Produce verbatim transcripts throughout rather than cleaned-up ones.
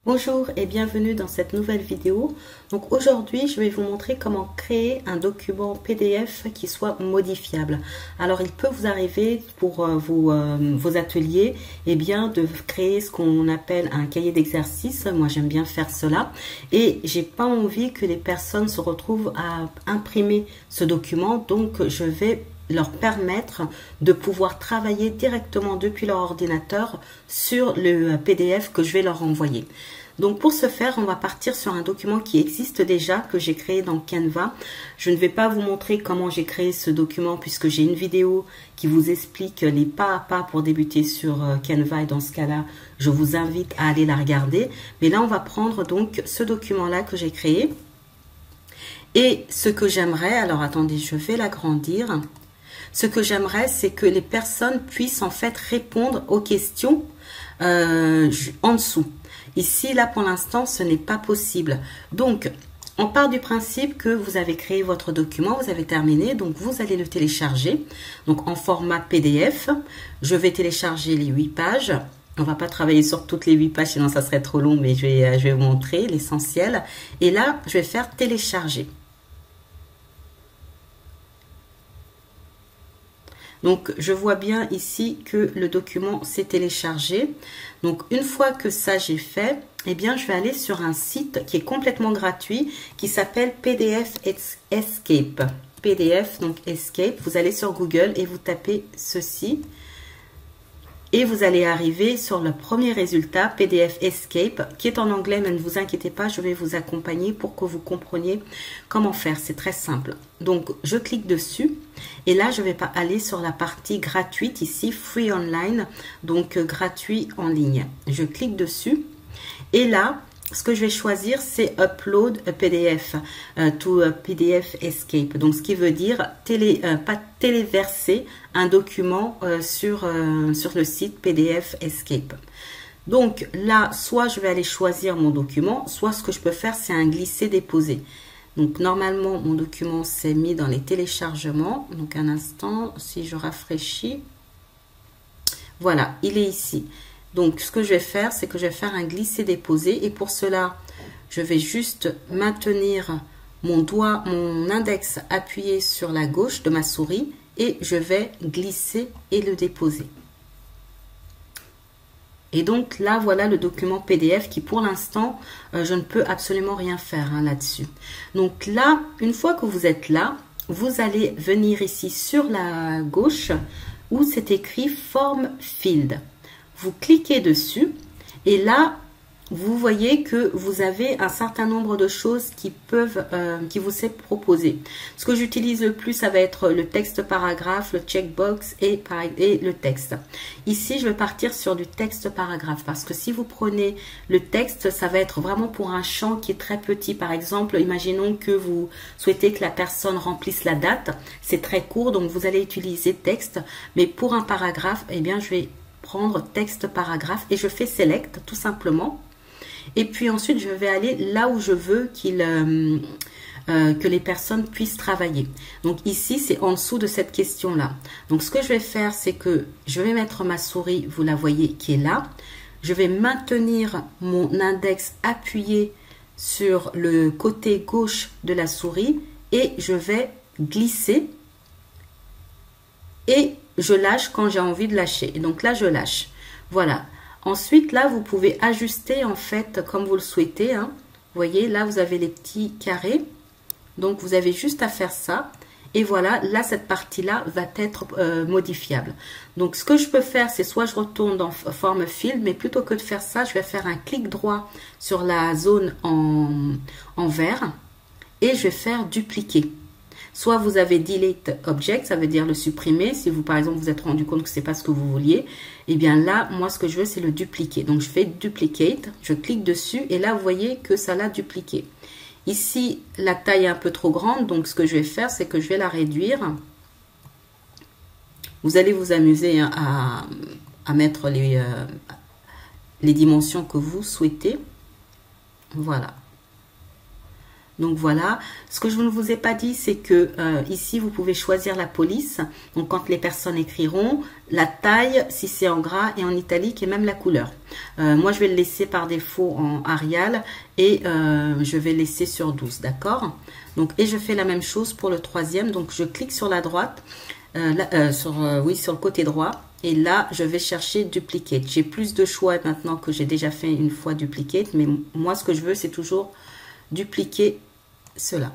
Bonjour et bienvenue dans cette nouvelle vidéo. Donc aujourd'hui je vais vous montrer comment créer un document P D F qui soit modifiable. Alors il peut vous arriver pour euh, vos, euh, vos ateliers et eh bien de créer ce qu'on appelle un cahier d'exercice. Moi j'aime bien faire cela et j'ai pas envie que les personnes se retrouvent à imprimer ce document, donc je vais leur permettre de pouvoir travailler directement depuis leur ordinateur sur le P D F que je vais leur envoyer. Donc pour ce faire, on va partir sur un document qui existe déjà, que j'ai créé dans Canva. Je ne vais pas vous montrer comment j'ai créé ce document puisque j'ai une vidéo qui vous explique les pas à pas pour débuter sur Canva et dans ce cas-là, je vous invite à aller la regarder. Mais là, on va prendre donc ce document-là que j'ai créé. Et ce que j'aimerais, alors attendez, je vais l'agrandir. Ce que j'aimerais, c'est que les personnes puissent en fait répondre aux questions euh, en dessous. Ici, là, pour l'instant, ce n'est pas possible. Donc, on part du principe que vous avez créé votre document, vous avez terminé, donc vous allez le télécharger. Donc, en format P D F, je vais télécharger les huit pages. On ne va pas travailler sur toutes les huit pages, sinon ça serait trop long, mais je vais, je vais vous montrer l'essentiel. Et là, je vais faire télécharger. Donc, je vois bien ici que le document s'est téléchargé. Donc, une fois que ça j'ai fait, eh bien, je vais aller sur un site qui est complètement gratuit, qui s'appelle P D F Escape. P D F, donc Escape. Vous allez sur Google et vous tapez ceci. Et vous allez arriver sur le premier résultat, P D F Escape, qui est en anglais, mais ne vous inquiétez pas, je vais vous accompagner pour que vous compreniez comment faire. C'est très simple. Donc, je clique dessus et là, je vais pas aller sur la partie gratuite ici, Free Online, donc euh, gratuit en ligne. Je clique dessus et là, ce que je vais choisir, c'est Upload a P D F uh, to a P D F Escape. Donc, ce qui veut dire télé, euh, pas téléverser un document euh, sur, euh, sur le site P D F Escape. Donc, là, soit je vais aller choisir mon document, soit ce que je peux faire, c'est un glisser-déposer. Donc, normalement, mon document s'est mis dans les téléchargements. Donc, un instant, si je rafraîchis, voilà, il est ici. Donc, ce que je vais faire, c'est que je vais faire un glisser-déposer. Et pour cela, je vais juste maintenir mon doigt, mon index appuyé sur la gauche de ma souris et je vais glisser et le déposer. Et donc, là, voilà le document P D F qui, pour l'instant, euh, je ne peux absolument rien faire hein, là-dessus. Donc là, une fois que vous êtes là, vous allez venir ici sur la gauche où c'est écrit Form Field. Vous cliquez dessus et là, vous voyez que vous avez un certain nombre de choses qui peuvent, euh, qui vous est proposé. Ce que j'utilise le plus, ça va être le texte paragraphe, le checkbox et, et le texte. Ici, je vais partir sur du texte paragraphe parce que si vous prenez le texte, ça va être vraiment pour un champ qui est très petit. Par exemple, imaginons que vous souhaitez que la personne remplisse la date. C'est très court, donc vous allez utiliser texte. Mais pour un paragraphe, eh bien, je vais prendre texte paragraphe et je fais select tout simplement. Et puis ensuite, je vais aller là où je veux qu'il, euh, euh, que les personnes puissent travailler. Donc ici, c'est en dessous de cette question-là. Donc ce que je vais faire, c'est que je vais mettre ma souris, vous la voyez, qui est là. Je vais maintenir mon index appuyé sur le côté gauche de la souris et je vais glisser et je lâche quand j'ai envie de lâcher. Et donc là, je lâche. Voilà. Ensuite, là, vous pouvez ajuster en fait comme vous le souhaitez. Hein. Vous voyez, là, vous avez les petits carrés. Donc, vous avez juste à faire ça. Et voilà, là, cette partie-là va être euh, modifiable. Donc, ce que je peux faire, c'est soit je retourne dans Form Field, mais plutôt que de faire ça, je vais faire un clic droit sur la zone en, en vert et je vais faire dupliquer. Soit vous avez delete object, ça veut dire le supprimer. Si vous, par exemple, vous êtes rendu compte que ce n'est pas ce que vous vouliez, eh bien là, moi, ce que je veux, c'est le dupliquer. Donc, je fais duplicate, je clique dessus et là, vous voyez que ça l'a dupliqué. Ici, la taille est un peu trop grande, donc ce que je vais faire, c'est que je vais la réduire. Vous allez vous amuser hein, à, à mettre les, euh, les dimensions que vous souhaitez. Voilà. Donc voilà, ce que je ne vous ai pas dit, c'est que euh, ici vous pouvez choisir la police. Donc quand les personnes écriront, la taille, si c'est en gras et en italique, et même la couleur. Euh, moi je vais le laisser par défaut en Arial et euh, je vais laisser sur douze, d'accord? Donc et je fais la même chose pour le troisième. Donc je clique sur la droite, euh, là, euh, sur euh, oui sur le côté droit. Et là, je vais chercher duplicate. J'ai plus de choix maintenant que j'ai déjà fait une fois duplicate. Mais moi, ce que je veux, c'est toujours dupliquer cela.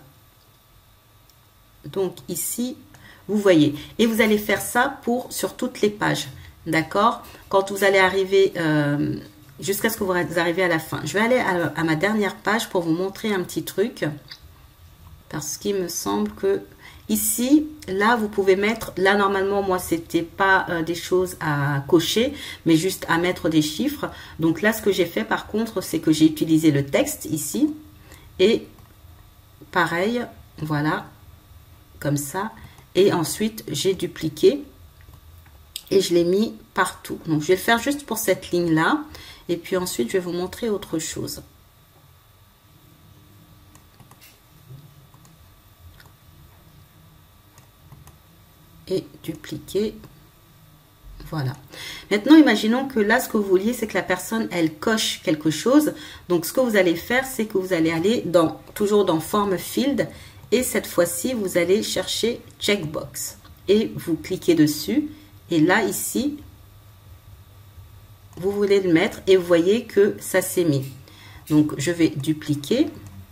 Donc ici, vous voyez. Et vous allez faire ça pour sur toutes les pages. D'accord? Quand vous allez arriver, euh, jusqu'à ce que vous arrivez à la fin. Je vais aller à, à ma dernière page pour vous montrer un petit truc. Parce qu'il me semble que... Ici, là, vous pouvez mettre, là, normalement, moi, c'était pas euh, des choses à cocher, mais juste à mettre des chiffres. Donc là, ce que j'ai fait, par contre, c'est que j'ai utilisé le texte ici. Et pareil, voilà, comme ça. Et ensuite, j'ai dupliqué et je l'ai mis partout. Donc, je vais le faire juste pour cette ligne-là. Et puis ensuite, je vais vous montrer autre chose. Et dupliquer. Voilà. Maintenant, imaginons que là, ce que vous vouliez, c'est que la personne, elle coche quelque chose. Donc, ce que vous allez faire, c'est que vous allez aller dans, toujours dans Form Field. Et cette fois-ci, vous allez chercher Checkbox. Et vous cliquez dessus. Et là, ici, vous voulez le mettre. Et vous voyez que ça s'est mis. Donc, je vais dupliquer.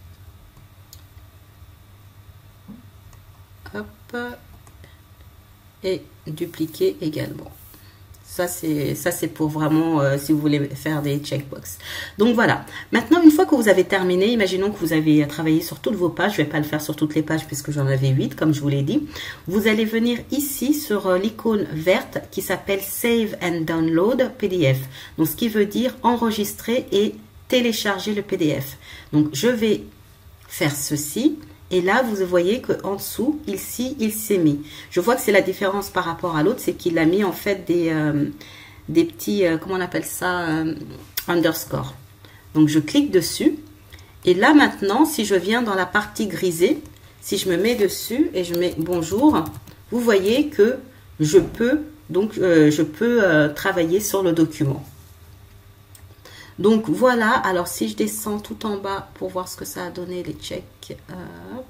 Hop. Et dupliquer également. Ça, c'est ça c'est pour vraiment, euh, si vous voulez faire des checkbox. Donc, voilà. Maintenant, une fois que vous avez terminé, imaginons que vous avez travaillé sur toutes vos pages. Je ne vais pas le faire sur toutes les pages puisque j'en avais huit, comme je vous l'ai dit. Vous allez venir ici sur euh, l'icône verte qui s'appelle Save and Download P D F. Donc, ce qui veut dire enregistrer et télécharger le P D F. Donc, je vais faire ceci. Et là, vous voyez qu'en dessous, ici, il s'est mis. Je vois que c'est la différence par rapport à l'autre, c'est qu'il a mis en fait des, euh, des petits, euh, comment on appelle ça, euh, underscore. Donc, je clique dessus. Et là, maintenant, si je viens dans la partie grisée, si je me mets dessus et je mets bonjour, vous voyez que je peux, donc, euh, je peux euh, travailler sur le document. Donc voilà, alors si je descends tout en bas pour voir ce que ça a donné, les checks. Hop.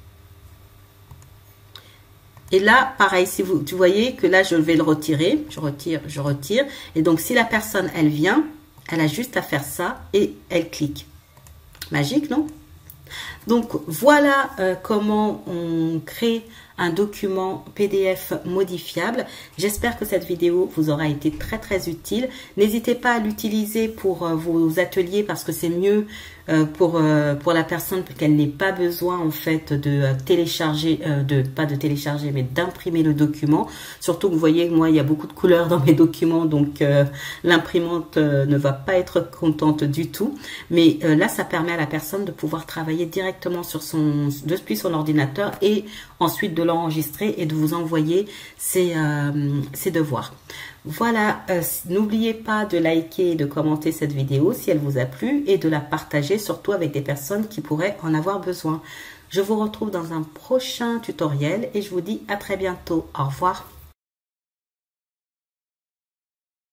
Et là, pareil, si vous, vous voyez que là, je vais le retirer. Je retire, je retire. Et donc, si la personne, elle vient, elle a juste à faire ça et elle clique. Magique, non? Donc, voilà euh, comment on crée un document P D F modifiable. J'espère que cette vidéo vous aura été très très utile. N'hésitez pas à l'utiliser pour euh, vos ateliers parce que c'est mieux euh, pour, euh, pour la personne qu'elle n'ait pas besoin en fait de euh, télécharger, euh, de pas de télécharger mais d'imprimer le document. Surtout que vous voyez que moi il y a beaucoup de couleurs dans mes documents donc euh, l'imprimante euh, ne va pas être contente du tout. Mais euh, là ça permet à la personne de pouvoir travailler directement sur son, depuis son ordinateur et ensuite de l'enregistrer et de vous envoyer ses, euh, ses devoirs. Voilà, euh, n'oubliez pas de liker et de commenter cette vidéo si elle vous a plu et de la partager surtout avec des personnes qui pourraient en avoir besoin. Je vous retrouve dans un prochain tutoriel et je vous dis à très bientôt. Au revoir.